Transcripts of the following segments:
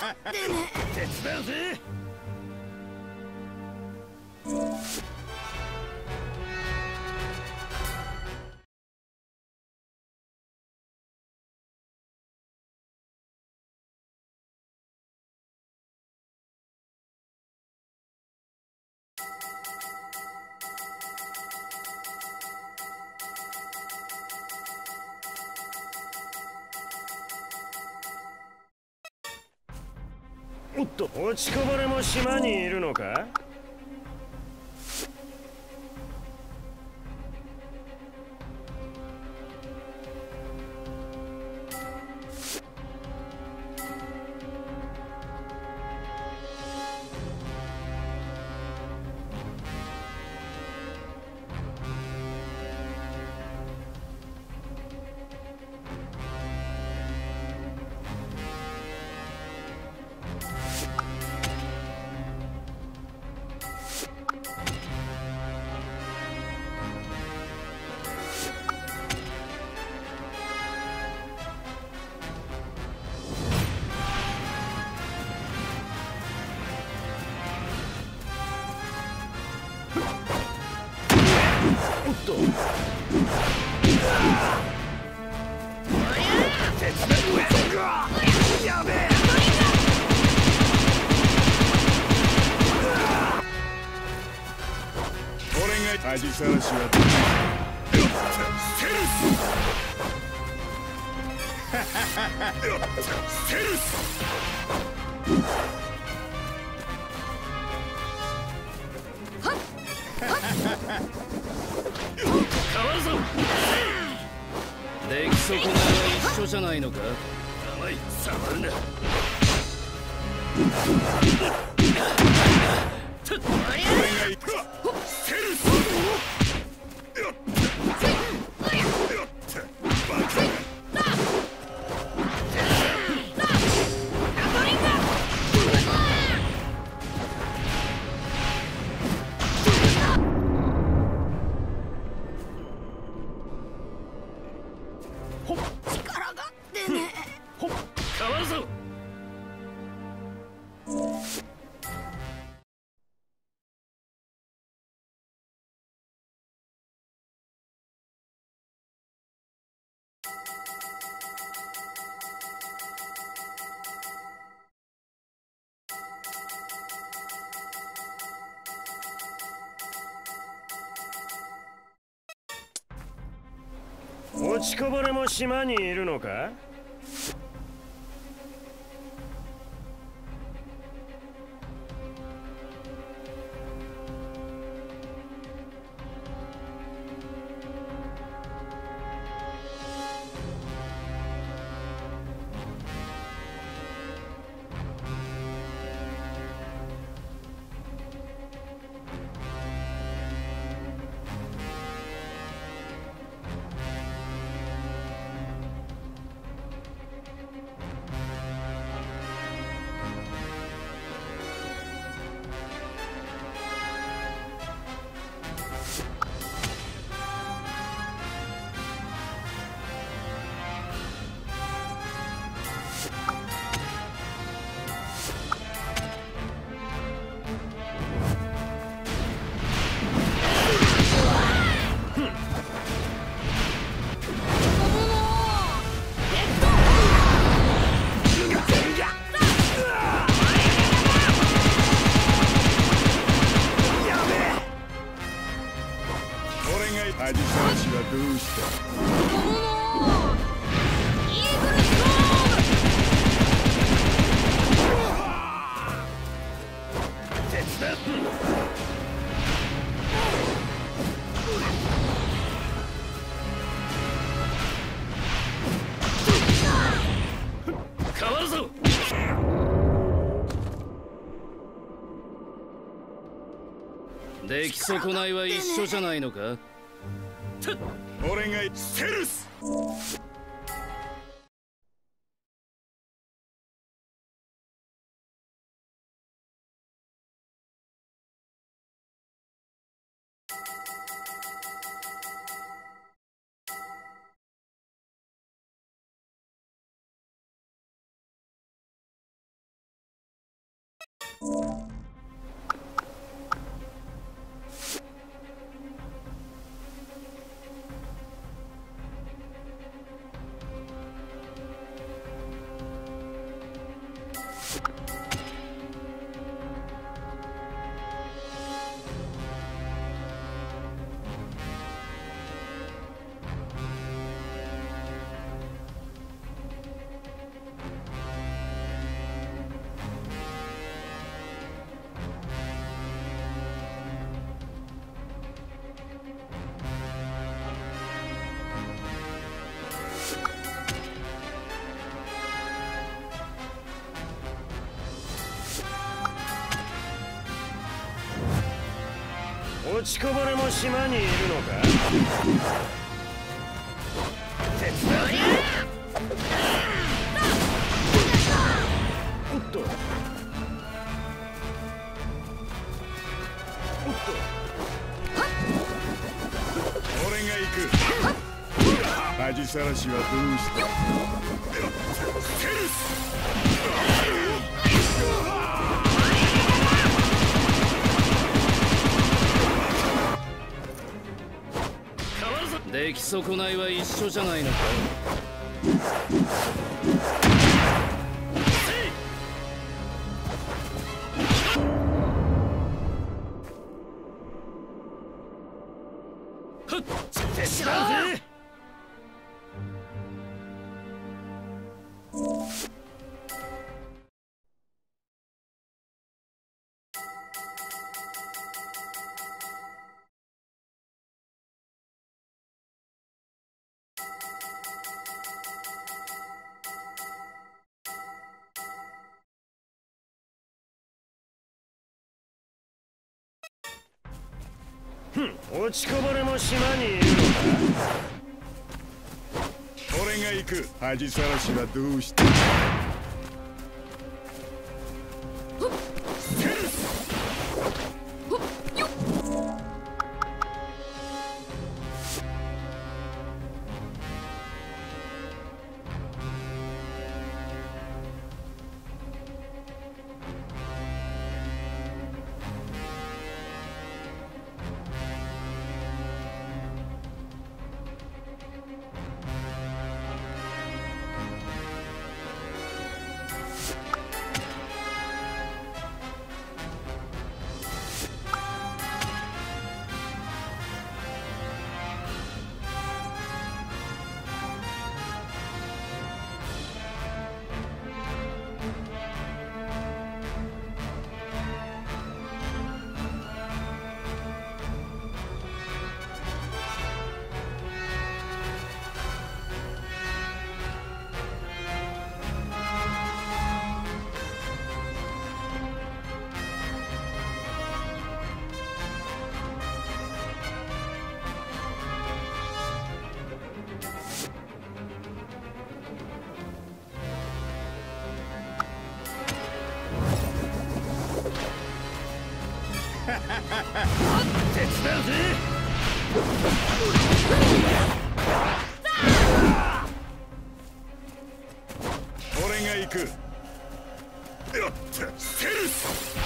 手伝うぜ。おっと、落ちこぼれも島にいるのか？おっと、手伝うぜ。やべえ。俺が恥さらしはセルス。セルス。変わるぞ。出来損ないは一緒じゃないのか？甘い、触るな。俺が行くわ。セルス。バカ。 力が出ねえ。 ほっ、変わるぞ。落ちこぼれも島にいるのか？恥さらしはどうした？ イーグルストーム。 手伝う。変わるぞ。出来損ないは一緒じゃないのか？俺がセルス。 落ちこぼれも島にいるのか。手伝うぜ。おっとおっと、 俺が行く。恥さらしはどうした。セルス。 出来損ないは一緒じゃないのか。 手伝うぜ。落ちこぼれも島にいるのか。 俺が行く。恥さらしはどうした。 手伝うぜ。 俺が行く。よっとセルス。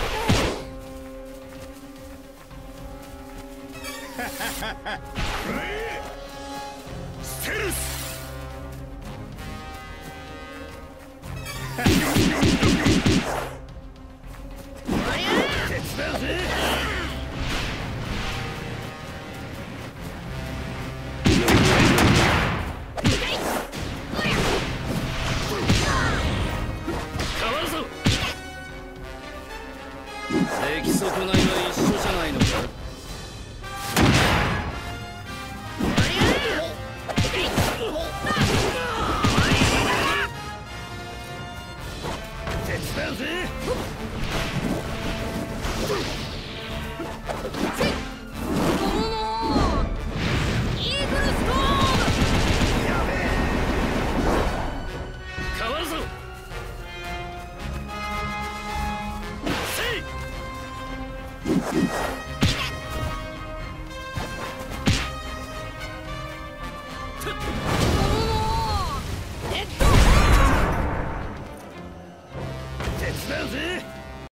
セルス。手伝うぜ。 出来損ないは一緒じゃないのか。 手伝うぜ。 イーグルストーやべえ。 変わるぞ。せい。